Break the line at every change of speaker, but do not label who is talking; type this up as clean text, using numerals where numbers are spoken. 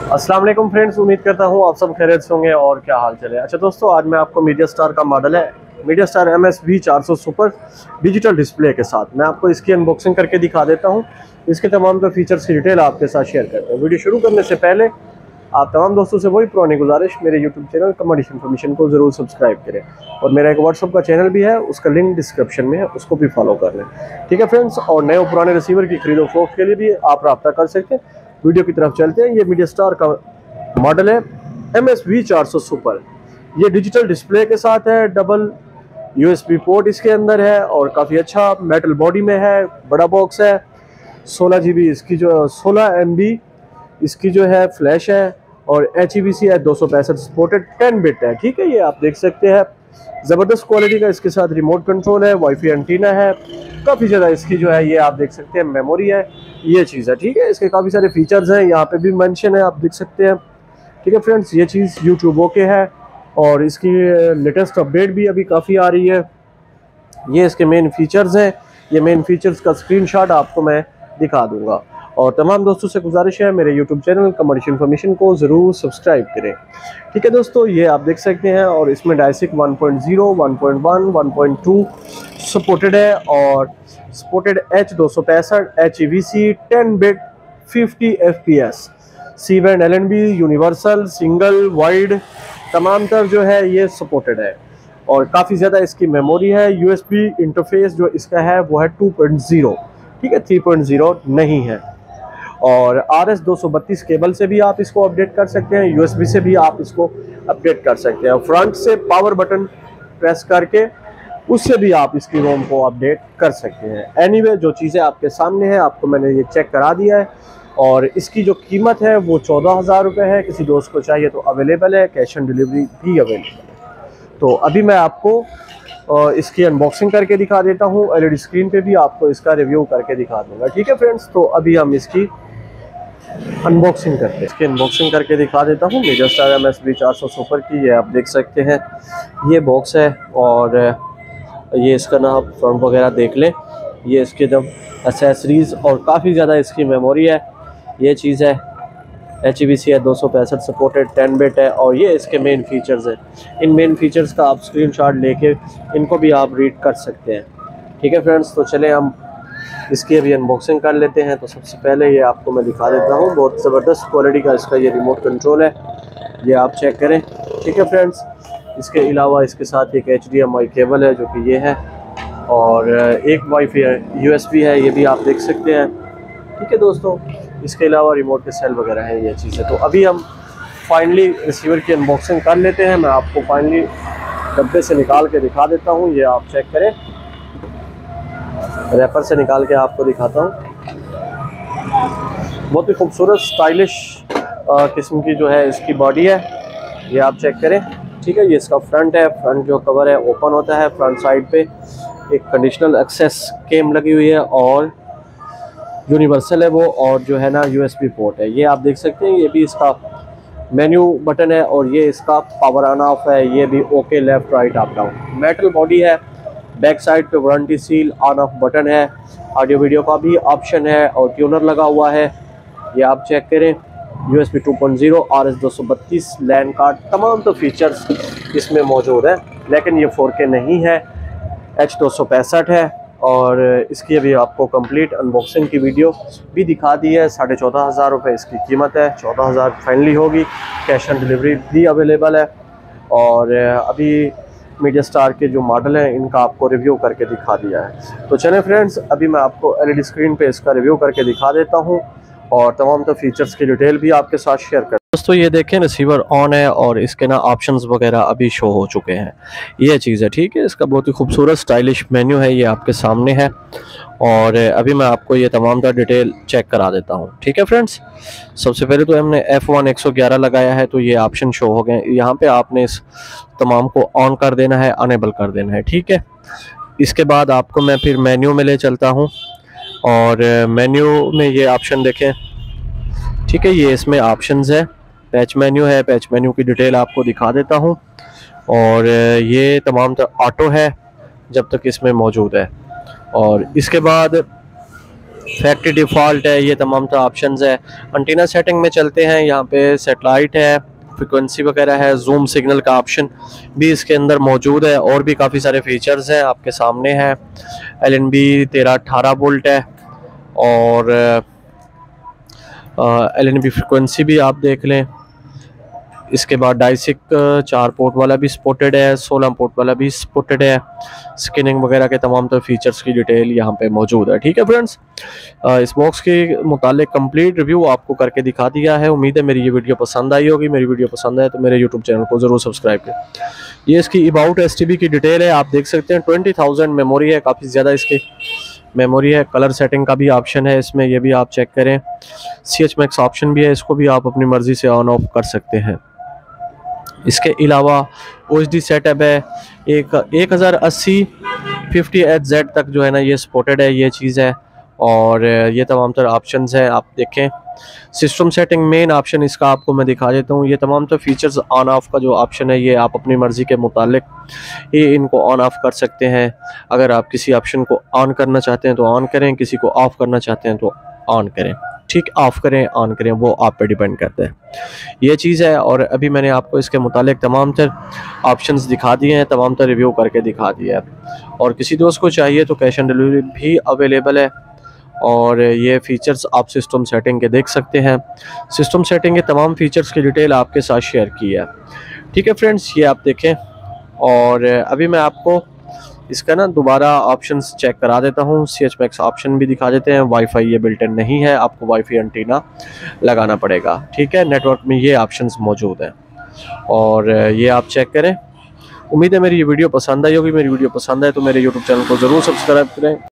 अस्सलाम वालेकुम फ्रेंड्स, उम्मीद करता हूँ आप सब खैरियत से होंगे। और क्या हाल चले। अच्छा दोस्तों, आज मैं आपको मीडिया स्टार का मॉडल है Media Star MSV 400 super digital display के साथ मैं आपको इसकी अनबॉक्सिंग करके दिखा देता हूँ। इसके तमाम तो फीचर्स की डिटेल आपके साथ शेयर करते हैं। वीडियो शुरू करने से पहले आप तमाम दोस्तों से वही पुरानी गुजारिश, मेरे यूट्यूब चैनल कमर्शियल इन्फॉर्मेशन को ज़रूर सब्सक्राइब करें और मेरा एक व्हाट्सअप का चैनल भी है, उसका लिंक डिस्क्रिप्शन में है, उसको भी फॉलो कर लें। ठीक है फ्रेंड्स, और नए और पुराने रिसीवर की खरीदो फरोख्त के लिए भी आप रब्ता कर सकते हैं। वीडियो की तरफ चलते हैं। ये मीडिया स्टार का मॉडल है MSV 400 सुपर। ये डिजिटल डिस्प्ले के साथ है, डबल USB पोर्ट इसके अंदर है और काफ़ी अच्छा मेटल बॉडी में है। बड़ा बॉक्स है, 16 GB इसकी जो 16 MB इसकी जो है फ्लैश है और HEVC है 265 सपोर्टेड 10 बिट है। ठीक है, ये आप देख सकते हैं। ज़बरदस्त क्वालिटी का इसके साथ रिमोट कंट्रोल है, वाईफाई एंटीना है, काफ़ी ज़्यादा इसकी जो है ये आप देख सकते हैं मेमोरी है, ये चीज़ है। ठीक है, इसके काफ़ी सारे फीचर्स हैं, यहाँ पे भी मेंशन है, आप देख सकते हैं। ठीक है फ्रेंड्स, ये चीज़ यूट्यूब ओके है और इसकी लेटेस्ट अपडेट भी अभी काफ़ी आ रही है। ये इसके मेन फीचर्स हैं। ये मेन फीचर्स का स्क्रीनशॉट आपको मैं दिखा दूंगा। और तमाम दोस्तों से गुजारिश है, मेरे यूट्यूब चैनल कमर्शियल इन्फॉर्मेशन को ज़रूर सब्सक्राइब करें। ठीक है दोस्तों, ये आप देख सकते हैं और इसमें डायसिक 1.0, 1.1, 1.2 सपोर्टेड है और supported H265, HEVC 10 bit 50 FPS, C band LNB, universal, single, wide तमाम तर जो है ये सपोर्टेड है और काफ़ी ज़्यादा इसकी मेमोरी है। USB इंटरफेस जो इसका है वो है 2.0। ठीक है, 3.0 नहीं है। और RS 232 केबल से भी आप इसको अपडेट कर सकते हैं, USB से भी आप इसको अपडेट कर सकते हैं। फ्रंट से पावर बटन प्रेस करके उससे भी आप इसकी रोम को अपडेट कर सकते हैं। एनीवे, जो चीज़ें आपके सामने हैं आपको मैंने ये चेक करा दिया है और इसकी जो कीमत है वो 14,000 रुपये है। किसी दोस्त को चाहिए तो अवेलेबल है, कैश ऑन डिलीवरी भी अवेलेबल है। तो अभी मैं आपको इसकी अनबॉक्सिंग करके दिखा देता हूँ। LED स्क्रीन पे भी आपको इसका रिव्यू करके दिखा दूंगा। ठीक है फ्रेंड्स, तो अभी हम इसकी अनबॉक्सिंग करते हैं। इसकी अनबॉक्सिंग करके दिखा देता हूँ मीडिया स्टार MSV 400 सुपर की। ये आप देख सकते हैं, ये बॉक्स है और ये इसका ना आप फ्रंट वगैरह देख लें। ये इसके जब एसेसरीज़ और काफ़ी ज़्यादा इसकी मेमोरी है, ये चीज़ है। HEVC है 265 सपोर्टेड 10 बिट है और ये इसके मेन फीचर्स हैं। इन मेन फीचर्स का आप स्क्रीनशॉट लेके इनको भी आप रीड कर सकते हैं। ठीक है फ्रेंड्स, तो चलें हम इसकी अभी अनबॉक्सिंग कर लेते हैं। तो सबसे पहले ये आपको मैं दिखा देता हूँ, बहुत ज़बरदस्त क्वालिटी का इसका ये रिमोट कंट्रोल है, ये आप चेक करें। ठीक है फ्रेंड्स, इसके अलावा इसके साथ एक HDMI केबल है जो कि ये है और एक वाईफाई USB है, ये भी आप देख सकते हैं। ठीक है दोस्तों, इसके अलावा रिमोट के सेल वगैरह हैं, ये चीज़ें। तो अभी हम फाइनली रिसीवर की अनबॉक्सिंग कर लेते हैं। मैं आपको फाइनली डब्बे से निकाल के दिखा देता हूँ, ये आप चेक करें। रैपर से निकाल के आपको दिखाता हूँ। बहुत ही खूबसूरत स्टाइलिश किस्म की जो है इसकी बॉडी है, ये आप चेक करें। ठीक है, ये इसका फ्रंट है। फ्रंट जो कवर है ओपन होता है। फ्रंट साइड पे एक कंडीशनल एक्सेस केम लगी हुई है और यूनिवर्सल है वो, और जो है ना USB पोर्ट है, ये आप देख सकते हैं। ये भी इसका मेन्यू बटन है और ये इसका पावर ऑन ऑफ है, ये भी okay, left right up down. Metal body है। बैक साइड पे warranty seal, on off button है, ऑडियो वीडियो का भी ऑप्शन है और ट्यूनर लगा हुआ है, ये आप चेक करें। USB 2.0, RS 232, लैन कार्ड, तमाम तो फीचर्स इसमें मौजूद है, लेकिन ये 4K नहीं है, H265 है। और इसकी अभी आपको कंप्लीट अनबॉक्सिंग की वीडियो भी दिखा दी है। 14,500 रुपये इसकी कीमत है, 14,000 फाइनली होगी, कैश ऑन डिलीवरी भी अवेलेबल है। और अभी मीडिया स्टार के जो मॉडल हैं इनका आपको रिव्यू करके दिखा दिया है। तो चलें फ्रेंड्स, अभी मैं आपको LED स्क्रीन पे इसका रिव्यू करके दिखा देता हूँ और तमाम तो फीचर्स की डिटेल भी आपके साथ शेयर कर। दोस्तों ये देखें, रिसीवर ऑन है और इसके ना ऑप्शंस वगैरह अभी शो हो चुके हैं, ये चीज़ है। ठीक है, इसका बहुत ही खूबसूरत स्टाइलिश मेन्यू है, ये आपके सामने है और अभी मैं आपको ये तमाम का डिटेल चेक करा देता हूँ। ठीक है फ्रेंड्स, सबसे पहले तो हमने F1 111 लगाया है, तो ये ऑप्शन शो हो गए। यहाँ पे आपने इस तमाम को ऑन कर देना है, अनेबल कर देना है। ठीक है, इसके बाद आपको मैं फिर मेन्यू में ले चलता हूँ और मेन्यू में ये ऑप्शन देखें। ठीक है, ये इसमें ऑप्शंस है, पैच मेन्यू है, पैच मेन्यू की डिटेल आपको दिखा देता हूँ। और ये तमाम ऑटो है जब तक इसमें मौजूद है। और इसके बाद फैक्ट्री डिफ़ॉल्ट है, ये तमाम तो ऑप्शंस है। एंटीना सेटिंग में चलते हैं, यहाँ पे सेटेलाइट है, फ्रिक्वेंसी वगैरह है, जूम सिग्नल का ऑप्शन भी इसके अंदर मौजूद है, और भी काफ़ी सारे फीचर्स हैं आपके सामने है। LNB 1318 वोल्ट है, और LNB फ्रिक्वेंसी भी आप देख लें। इसके बाद डाइसिक 4 पोर्ट वाला भी सपोर्टेड है, 16 पोर्ट वाला भी सपोर्टेड है। स्किनिंग वगैरह के तमाम तो फीचर्स की डिटेल यहाँ पे मौजूद है। ठीक है फ्रेंड्स, इस बॉक्स के मुतालिक कंप्लीट रिव्यू आपको करके दिखा दिया है। उम्मीद है मेरी ये वीडियो पसंद आई होगी। मेरी वीडियो पसंद आए तो मेरे यूट्यूब चैनल को ज़रूर सब्सक्राइब करें। ये इसकी अबाउट STB की डिटेल है, आप देख सकते हैं। 20,000 मेमोरी है, काफ़ी ज़्यादा इसकी मेमोरी है। कलर सेटिंग का भी ऑप्शन है इसमें, ये भी आप चेक करें। CH Max ऑप्शन भी है, इसको भी आप अपनी मर्ज़ी से ऑन ऑफ कर सकते हैं। इसके अलावा OHD सेटअप है, एक 1080 50Hz तक जो है ना ये सपोर्टेड है, ये चीज़ है। और ये तमाम तरह ऑप्शंस हैं, आप देखें। सिस्टम सेटिंग मेन ऑप्शन इसका आपको मैं दिखा देता हूँ। ये तमाम तो फीचर्स ऑन ऑफ का जो ऑप्शन है, ये आप अपनी मर्ज़ी के मुतालिक ही इनको ऑन ऑफ कर सकते हैं। अगर आप किसी ऑप्शन को ऑन करना चाहते हैं तो ऑन करें, किसी को ऑफ़ करना चाहते हैं तो ऑन करें। ठीक, ऑफ़ करें ऑन करें वो आप पे डिपेंड करता है, ये चीज़ है। और अभी मैंने आपको इसके मुतालिक तमाम तर ऑप्शंस दिखा दिए हैं, तमाम तर रिव्यू करके दिखा दिया है। और किसी दोस्त को चाहिए तो कैश ऑन डिलीवरी भी अवेलेबल है। और ये फ़ीचर्स आप सिस्टम सेटिंग के देख सकते हैं। सिस्टम सेटिंग के तमाम फ़ीचर्स की डिटेल आपके साथ शेयर की है। ठीक है फ्रेंड्स, ये आप देखें। और अभी मैं आपको इसका ना दोबारा ऑप्शंस चेक करा देता हूँ। CH Max ऑप्शन भी दिखा देते हैं। वाईफाई ये बिल्ट इन नहीं है, आपको वाईफाई एंटीना लगाना पड़ेगा। ठीक है, नेटवर्क में ये ऑप्शंस मौजूद हैं, और ये आप चेक करें। उम्मीद है मेरी ये वीडियो पसंद आई होगी। मेरी वीडियो पसंद है तो मेरे यूट्यूब चैनल को ज़रूर सब्सक्राइब करें।